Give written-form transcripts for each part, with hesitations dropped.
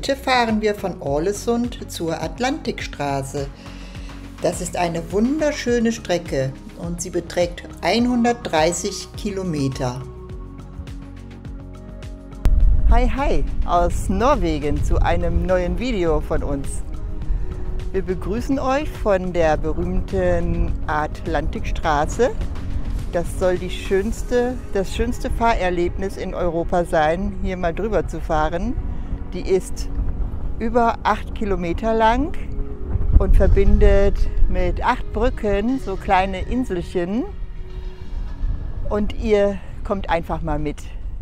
Heute fahren wir von Ålesund zur Atlantikstraße. Das ist eine wunderschöne Strecke und sie beträgt 130 Kilometer. Hi aus Norwegen zu einem neuen Video von uns. Wir begrüßen euch von der berühmten Atlantikstraße. Das soll das schönste Fahrerlebnis in Europa sein, hier mal drüber zu fahren. Die ist über 8 Kilometer lang und verbindet mit 8 Brücken so kleine Inselchen. Und ihr kommt einfach mal mit.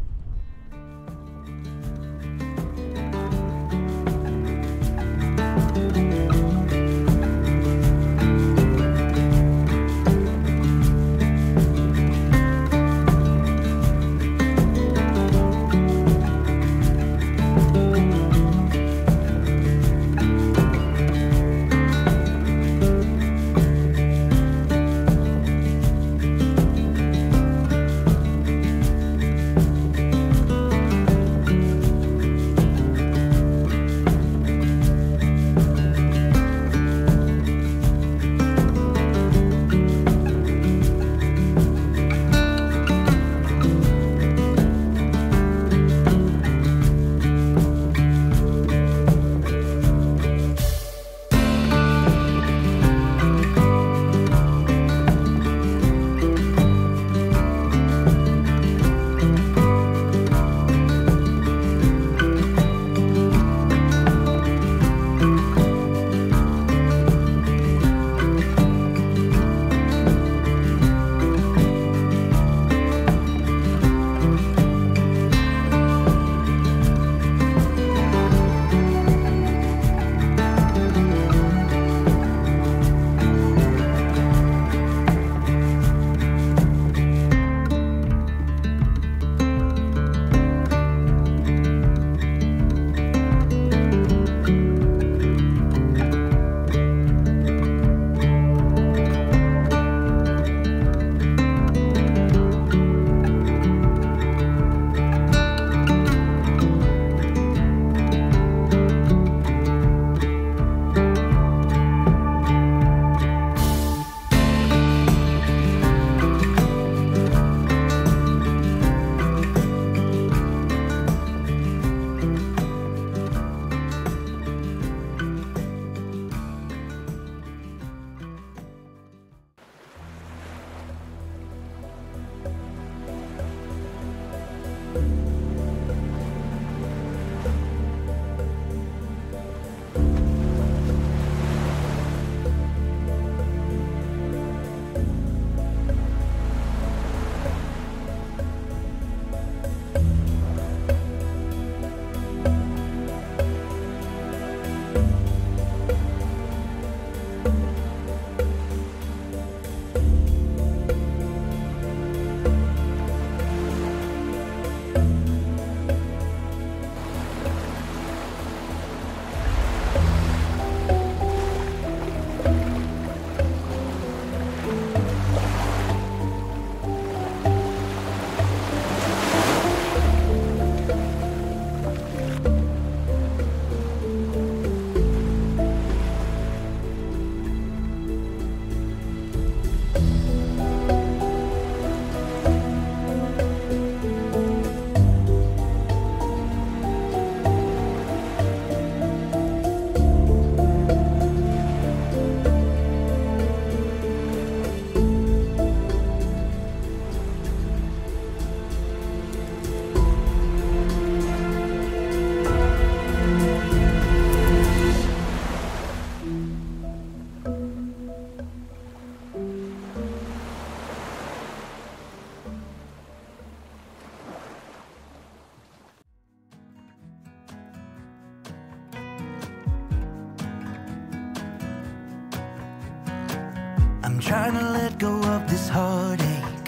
I'm trying to let go of this heartache.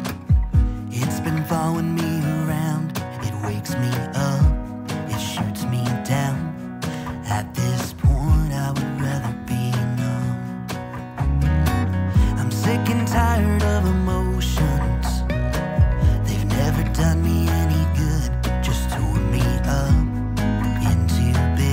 It's been following me around. It wakes me up, it shoots me down. At this point I would rather be numb. I'm sick and tired of emotions. They've never done me any good, just tore me up into bits.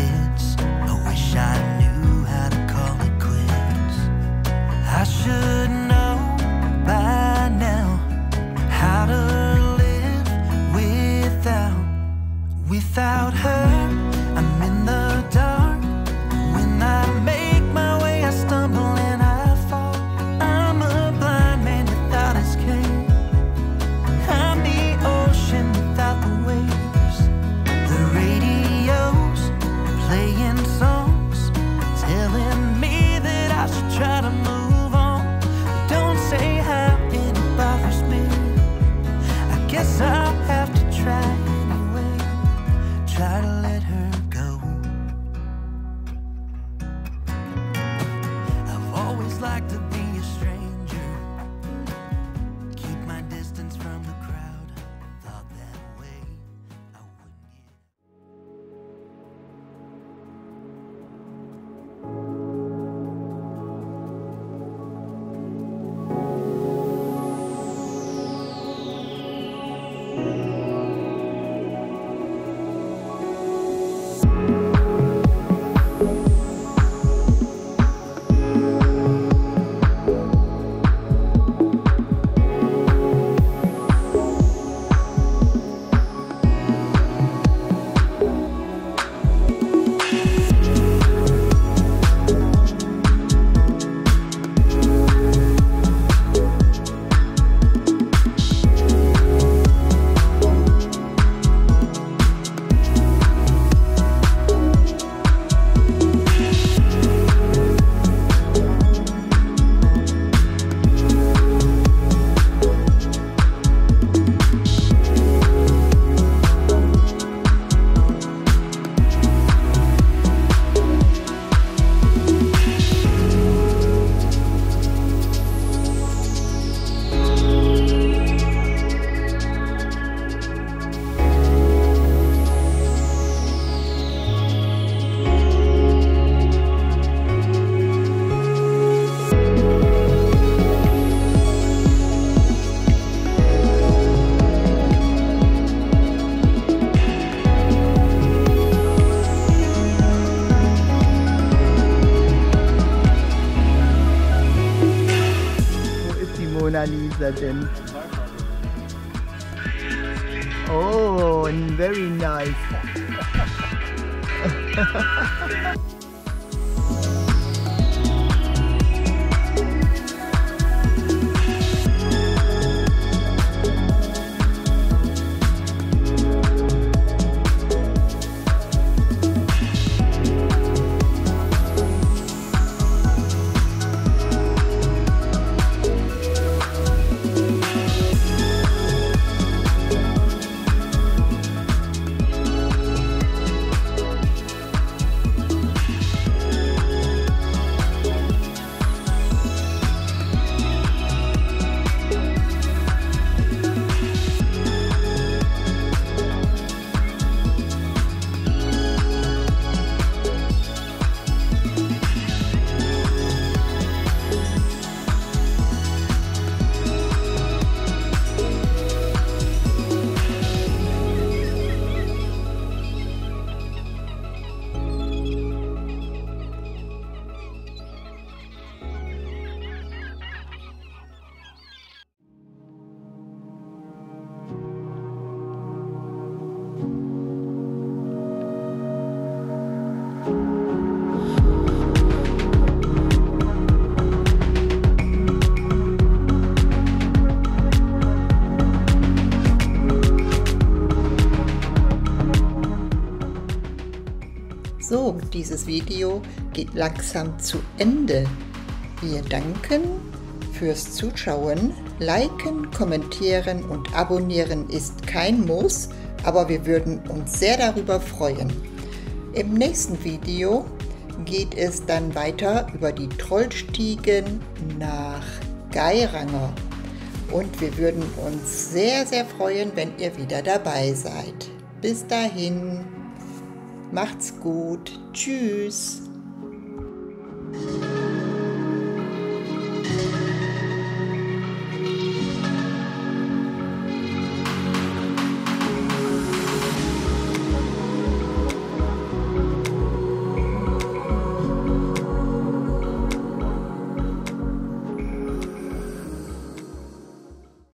werden. Oh, very nice. So, dieses Video geht langsam zu Ende. Wir danken fürs Zuschauen. Liken, kommentieren und abonnieren ist kein Muss, aber wir würden uns sehr darüber freuen. Im nächsten Video geht es dann weiter über die Trollstiegen nach Geiranger. Und wir würden uns sehr, sehr freuen, wenn ihr wieder dabei seid. Bis dahin. Macht's gut. Tschüss.